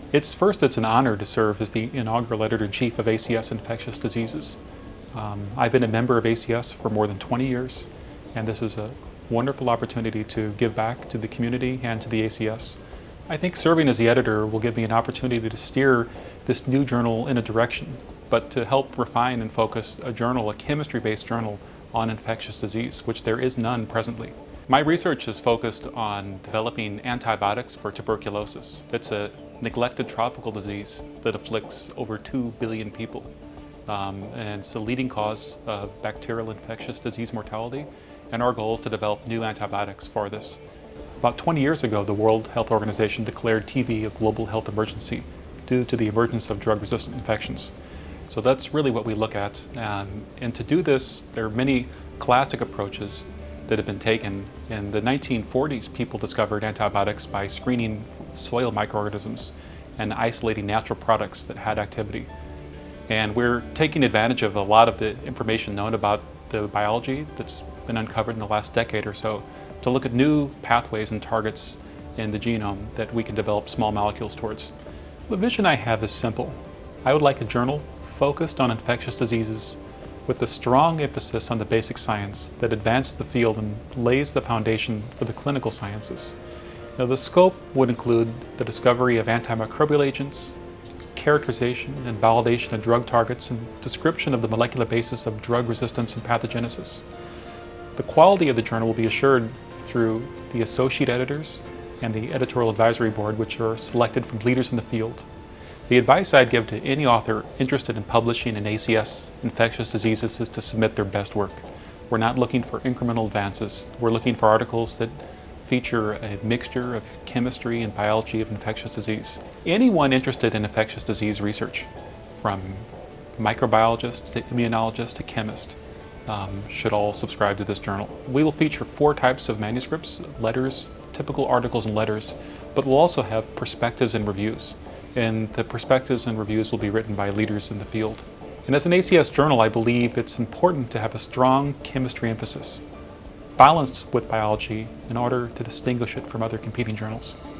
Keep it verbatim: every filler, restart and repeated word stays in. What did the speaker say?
It's first, it's an honor to serve as the inaugural editor-in-chief of A C S Infectious Diseases. Um, I've been a member of A C S for more than twenty years, and this is a wonderful opportunity to give back to the community and to the A C S. I think serving as the editor will give me an opportunity to steer this new journal in a direction, but to help refine and focus a journal, a chemistry-based journal, on infectious disease, which there is none presently. My research is focused on developing antibiotics for tuberculosis. It's a neglected tropical disease that afflicts over two billion people. Um, and it's the leading cause of bacterial infectious disease mortality, and our goal is to develop new antibiotics for this. About twenty years ago, the World Health Organization declared T B a global health emergency due to the emergence of drug-resistant infections. So that's really what we look at. Um, and to do this, there are many classic approaches that have been taken. In the nineteen forties, people discovered antibiotics by screening soil microorganisms and isolating natural products that had activity. And we're taking advantage of a lot of the information known about the biology that's been uncovered in the last decade or so to look at new pathways and targets in the genome that we can develop small molecules towards. The vision I have is simple. I would like a journal focused on infectious diseases with a strong emphasis on the basic science that advances the field and lays the foundation for the clinical sciences. Now, the scope would include the discovery of antimicrobial agents, characterization and validation of drug targets, and description of the molecular basis of drug resistance and pathogenesis. The quality of the journal will be assured through the associate editors and the editorial advisory board, which are selected from leaders in the field. The advice I'd give to any author interested in publishing in A C S infectious diseases is to submit their best work. We're not looking for incremental advances. We're looking for articles that feature a mixture of chemistry and biology of infectious disease. Anyone interested in infectious disease research, from microbiologist to immunologist to chemist, um, should all subscribe to this journal. We will feature four types of manuscripts: letters, typical articles and letters, but we'll also have perspectives and reviews. And the perspectives and reviews will be written by leaders in the field. And as an A C S journal, I believe it's important to have a strong chemistry emphasis, balanced with biology, in order to distinguish it from other competing journals.